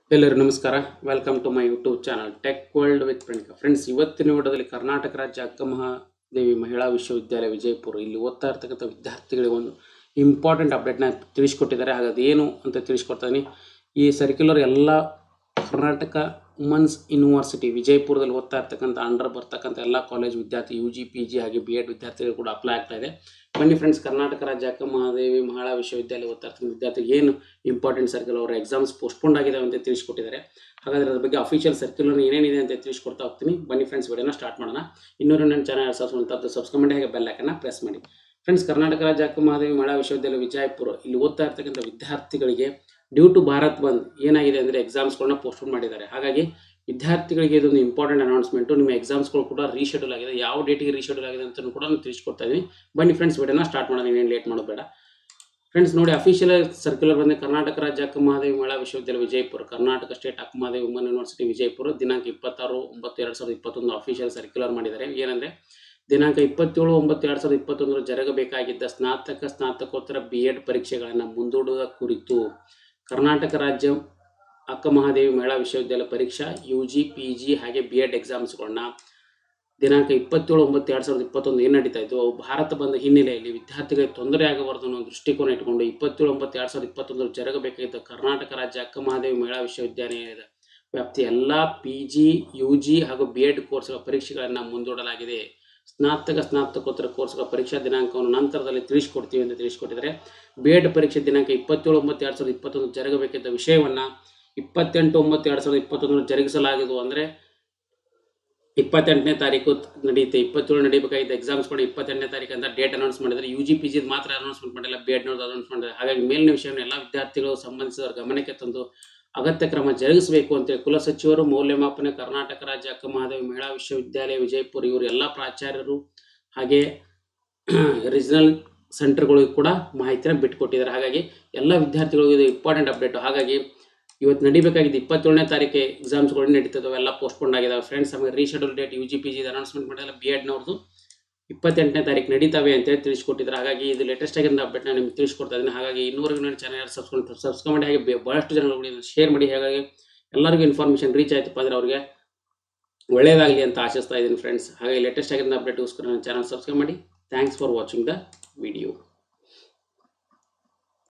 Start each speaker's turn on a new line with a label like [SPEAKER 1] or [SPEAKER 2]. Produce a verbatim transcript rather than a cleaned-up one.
[SPEAKER 1] ಎಲ್ಲರಿಗೂ ನಮಸ್ಕಾರ. Welcome to my YouTube channel tech world with Praneeka. Friends, ಇವತ್ತಿನ ವಿಡಿಯೋದಲ್ಲಿ ಕರ್ನಾಟಕ ರಾಜ್ಯ ಅಕ್ಕಮಹಾದೇವಿ ಮಹಿಳಾ ವಿಶ್ವವಿದ್ಯಾಲಯ ವಿಜಯಪುರ ಇಲ್ಲಿ ಓದ್ತಾ ಇರ್ತಕ್ಕಂಥ ವಿದ್ಯಾರ್ಥಿಗಳಿಗೆ ಒಂದು ಇಂಪಾರ್ಟೆಂಟ್ ಅಪ್ಡೇಟ್ನ ತಿಳಿಸ್ಕೊಟ್ಟಿದ್ದಾರೆ. ಹಾಗಾದ್ರೆ ಏನು ಅಂತ ತಿಳಿಸ್ಕೊಡ್ತಾ ಇದೀನಿ. ಈ ಸರ್ಕ್ಯುಲರ್ ಎಲ್ಲ ಕರ್ನಾಟಕ ವುಮನ್ಸ್ ಯೂನಿವರ್ಸಿಟಿ ವಿಜಯಪುರದಲ್ಲಿ ಓದ್ತಾ ಇರ್ತಕ್ಕಂಥ ಅಂಡರ್ ಬರ್ತಕ್ಕಂಥ ಎಲ್ಲ ಕಾಲೇಜ್ ವಿದ್ಯಾರ್ಥಿ ಯು ಜಿ ಪಿ ಜಿ ಹಾಗೆ ಬಿ ಎಡ್ ವಿದ್ಯಾರ್ಥಿಗಳು ಕೂಡ ಅಪ್ಲೈ ಆಗ್ತಾ ಇದೆ. ಬನ್ನಿ ಫ್ರೆಂಡ್ಸ್, ಕರ್ನಾಟಕ ರಾಜ್ಯ ಅಕ್ಕಮಹಾದೇವಿ ಮಹಿಳಾ ವಿಶ್ವವಿದ್ಯಾಲಯ ಓದ್ತಾ ಇರ್ತಕ್ಕಂಥ ವಿದ್ಯಾರ್ಥಿಗೆ ಏನು ಇಂಪಾರ್ಟೆಂಟ್ ಸರ್ಕ್ಯುಲರ್ ಅವರ ಎಕ್ಸಾಮ್ಸ್ ಪೋಸ್ಟ್ಪೋಂಡ್ ಆಗಿದಾವೆ ಅಂತ ತಿಳಿಸ್ಕೊಟ್ಟಿದ್ದಾರೆ. ಹಾಗಾದ್ರೆ ಅದ್ರ ಬಗ್ಗೆ ಅಫಿಷಿಯಲ್ ಸರ್ಕ್ಯುಲರ್ ಏನೇನಿದೆ ಅಂತ ತಿಳಿಸ್ಕೊಡ್ತಾ ಹೋಗ್ತೀನಿ. ಬನ್ನಿ ಫ್ರೆಂಡ್ಸ್, ವಿಡಿಯೋನ ಸ್ಟಾರ್ಟ್ ಮಾಡೋಣ. ಇನ್ನೂರು ನನ್ನ ಚಾನಲ್ ಸಬ್ಸ್ಕ್ರೈಬ್ ಸಬ್ಸ್ಕ್ರೈಬ್ ಮಾಡಿ ಹಾಗೆ ಬೆಲ್ ಐಕನ್ನ ಪ್ರೆಸ್ ಮಾಡಿ. ಫ್ರೆಂಡ್ಸ್, ಕರ್ನಾಟಕ ರಾಜ್ಯ ಅಕ್ಕಮಹಾದೇವಿ ಮಹಿಳಾ ವಿಶ್ವವಿದ್ಯಾಲಯ ವಿಜಯಪುರ ಇಲ್ಲಿ ಓದ್ತಾ ಇರ್ತಕ್ಕಂಥ ವಿದ್ಯಾರ್ಥಿಗಳಿಗೆ ಡ್ಯೂ ಟು ಭಾರತ್ ಬಂದ್ ಏನಾಗಿದೆ ಅಂದರೆ ಎಕ್ಸಾಮ್ಸ್ಗಳನ್ನ ಪೋಸ್ಟ್ಪೋನ್ ಮಾಡಿದ್ದಾರೆ. ಹಾಗಾಗಿ ವಿದ್ಯಾರ್ಥಿಗಳಿಗೆ ಇದೊಂದು ಇಂಪಾರ್ಟೆಂಟ್ ಅನೌನ್ಸ್ಮೆಂಟು. ನಿಮ್ಮ ಎಕ್ಸಾಮ್ಸ್ಗಳು ಕೂಡ ರೀಶೆಡ್ಯೂಲ್ ಆಗಿದೆ. ಯಾವ ಡೇಟಿಗೆ ರೀಶೆಡ್ಯೂಲ್ ಆಗಿದೆ ಅಂತ ಕೂಡ ನಾನು ತಿಳಿಸ್ಕೊಡ್ತಾ ಇದ್ದೀನಿ. ಬನ್ನಿ ಫ್ರೆಂಡ್ಸ್, ವಿಡಿಯೋನ ಸ್ಟಾರ್ಟ್ ಮಾಡೋಣ, ಇನ್ನೇನು ಲೇಟ್ ಮಾಡೋದು ಬೇಡ. ಫ್ರೆಂಡ್ಸ್ ನೋಡಿ, ಅಫಿಷಿಯಲ್ ಸರ್ಕ್ಯುಲರ್ ಬಂದರೆ ಕರ್ನಾಟಕ ರಾಜ್ಯ ಅಕ್ಕಮಹಾದೇವಿ ಮಹಿಳಾ ವಿಶ್ವವಿದ್ಯಾಲಯ Vijayapura, Karnataka state Akkamahadevi woman university Vijayapura ದಿನಾಂಕ ಇಪ್ಪತ್ತಾರು ಒಂಬತ್ತು ಎರಡು ಸಾವಿರದ ಇಪ್ಪತ್ತೊಂದು ಅಫಿಷಿಯಲ್ ಸರ್ಕ್ಯುಲರ್ ಮಾಡಿದ್ದಾರೆ. ಏನಂದರೆ ದಿನಾಂಕ ಇಪ್ಪತ್ತೇಳು ಒಂಬತ್ತು ಎರಡು ಸಾವಿರದ ಇಪ್ಪತ್ತೊಂದರ ಜರುಗಬೇಕಾಗಿದ್ದ ಸ್ನಾತಕ ಸ್ನಾತಕೋತ್ತರ ಬಿ ಎಡ್ ಪರೀಕ್ಷೆಗಳನ್ನು ಮುಂದೂಡುವ ಕುರಿತು ಕರ್ನಾಟಕ ರಾಜ್ಯ ಅಕ್ಕಮಹಾದೇವಿ ಮಹಿಳಾ ವಿಶ್ವವಿದ್ಯಾಲಯ ಪರೀಕ್ಷಾ ಯು ಜಿ ಪಿ ಜಿ ಹಾಗೆ ಬಿ ಎಡ್ ಎಕ್ಸಾಮ್ಸ್ಗಳನ್ನ ದಿನಾಂಕ ಇಪ್ಪತ್ತೇಳು ಒಂಬತ್ತು ಎರಡು ಸಾವಿರದ ಇಪ್ಪತ್ತೊಂದು ಏನು ನಡೀತಾ ಇತ್ತು ಅವು ಭಾರತ ಬಂದ ಹಿನ್ನೆಲೆಯಲ್ಲಿ ವಿದ್ಯಾರ್ಥಿಗಳಿಗೆ ತೊಂದರೆ ಆಗಬಾರದು ಅನ್ನೋ ದೃಷ್ಟಿಕೋನ ಇಟ್ಟುಕೊಂಡು ಇಪ್ಪತ್ತೇಳು ಒಂಬತ್ತು ಎರಡು ಸಾವಿರದ ಇಪ್ಪತ್ತೊಂದರ ಜರುಗಬೇಕಾಗಿದ್ದ ಕರ್ನಾಟಕ ರಾಜ್ಯ ಅಕ್ಕಮಹಾದೇವಿ ಮಹಿಳಾ ವಿಶ್ವವಿದ್ಯಾಲಯದ ವ್ಯಾಪ್ತಿಯ ಎಲ್ಲ ಪಿ ಜಿ ಯು ಜಿ ಹಾಗೂ ಬಿ ಎಡ್ ಕೋರ್ಸ್ಗಳ ಪರೀಕ್ಷೆಗಳನ್ನು ಮುಂದೂಡಲಾಗಿದೆ. ಸ್ನಾತಕ ಸ್ನಾತಕೋತ್ತರ ಕೋರ್ಸ್ಗಳ ಪರೀಕ್ಷಾ ದಿನಾಂಕವನ್ನು ನಂತರದಲ್ಲಿ ತಿಳಿಸ್ಕೊಡ್ತೀವಿ ಅಂತ ತಿಳಿಸ್ಕೊಟ್ಟಿದ್ದಾರೆ. ಬಿ ಎಡ್ ಪರೀಕ್ಷೆ ದಿನಾಂಕ ಇಪ್ಪತ್ತೇಳು ಒಂಬತ್ತು ಎರಡು ಸಾವಿರದ ಇಪ್ಪತ್ತೊಂದು ಜರುಗಬೇಕಿದ್ದ ವಿಷಯವನ್ನು ಇಪ್ಪತ್ತೆಂಟು ಒಂಬತ್ತು ಎರಡು ಸಾವಿರದ ಇಪ್ಪತ್ತೊಂದರ ಜರುಗಿಸಲಾಗಿದ್ದು. ಅಂದರೆ ಇಪ್ಪತ್ತೆಂಟನೇ ತಾರೀಕು ನಡೆಯುತ್ತೆ. ಇಪ್ಪತ್ತೇಳು ನಡೀಬೇಕಾಗಿದ್ದ ಎಕ್ಸಾಮ್ಸ್ಗಳು ಇಪ್ಪತ್ತೆಂಟನೇ ತಾರೀಕು ಅಂತ ಡೇಟ್ ಅನೌನ್ಸ್ ಮಾಡಿದರೆ ಯು ಜಿ ಪಿ ಜಿ ಮಾತ್ರ ಅನೌನ್ಸ್ಮೆಂಟ್ ಮಾಡಿಲ್ಲ, ಬಿ ಎಡ್ನವ್ರದ್ದು ಅನೌನ್ಸ್ ಮಾಡಿದ್ದಾರೆ. ಹಾಗಾಗಿ ಮೇಲಿನ ವಿಷಯವನ್ನು ಎಲ್ಲ ವಿದ್ಯಾರ್ಥಿಗಳು ಸಂಬಂಧಿಸಿದವರ ಗಮನಕ್ಕೆ ತಂದು ಅಗತ್ಯ ಕ್ರಮ ಜರುಗಿಸಬೇಕು ಅಂತೇಳಿ ಕುಲಸಚಿವರು, ಮೌಲ್ಯಮಾಪನ, ಕರ್ನಾಟಕ ರಾಜ್ಯ ಅಕ್ಕಮಹಾದೇವಿ ಮಹಿಳಾ ವಿಶ್ವವಿದ್ಯಾಲಯ ವಿಜಯಪುರ ಇವರು ಎಲ್ಲ ಪ್ರಾಚಾರ್ಯರು ಹಾಗೆ ರೀಜನಲ್ ಸೆಂಟರ್ಗಳಿಗೂ ಕೂಡ ಮಾಹಿತಿನ ಬಿಟ್ಟುಕೊಟ್ಟಿದ್ದಾರೆ. ಹಾಗಾಗಿ ಎಲ್ಲ ವಿದ್ಯಾರ್ಥಿಗಳಿಗೂ ಇದು ಇಂಪಾರ್ಟೆಂಟ್ ಅಪ್ಡೇಟು. ಹಾಗಾಗಿ ಇವತ್ತು ನಡಿಬೇಕಾಗಿದ್ದು ಇಪ್ಪತ್ತೇಳನೇ ತಾರೀಕು ಎಕ್ಸಾಮ್ಸ್ಗಳು ನಡೀತದವೆ, ಎಲ್ಲ ಪೋಸ್ಟ್ಪೋಂಡ್ ಆಗಿದ್ದಾವೆ. ಫ್ರೆಂಡ್ಸ್, ಆಮೇಲೆ reschedule date U G P G announcement ಮಾಡಿಲ್ಲ, ಬಿ ಎಡ್ನವ್ರದ್ದು ಇಪ್ಪತ್ತೆಂಟನೇ ತಾರೀಕು ನಡೀತಾವೆ ಅಂತೇಳಿ ತಿಳಿಸ್ಕೊಟ್ಟಿದ್ದಾರೆ. ಹಾಗಾಗಿ ಇದು ಲೇಟೆಸ್ಟ್ ಆಗಿರೋ ಅಪ್ಡೇಟ್ನ ನಿಮ್ಗೆ ತಿಳಿಸ್ಕೊಡ್ತಾ ಇದ್ದೀನಿ. ಹಾಗಾಗಿ ಇನ್ನೂವರೆಗೂ ನನ್ನ ಚಾನಲ್ ಸಬ್ಸ್ಕ್ರೈಬ್ ಸಬ್ಸ್ಕ್ರೈಬ್ ಮಾಡಿ ಹಾಗೆ ಭಾಳಷ್ಟು ಜನಗಳಿಗೆ ಶೇರ್ ಮಾಡಿ. ಹಾಗಾಗಿ ಎಲ್ಲರಿಗೂ ಇನ್ಫಾರ್ಮೇಷನ್ ರೀಚ್ ಆಯ್ತಪ್ಪ ಅಂದರೆ ಅವ್ರಿಗೆ ಒಳ್ಳೆಯದಾಗಲಿ ಅಂತ ಆಶಿಸ್ತಾ ಇದ್ದೀನಿ ಫ್ರೆಂಡ್ಸ್. ಹಾಗೆ ಲೇಟೆಸ್ಟ್ ಆಗಿರೋ ಅಪ್ಡೇಟ್ಗೋಸ್ಕರ ನನ್ನ ಚಾನಲ್ ಸಬ್ಸ್ಕ್ರೈಬ್ ಮಾಡಿ. Thanks for watching the video.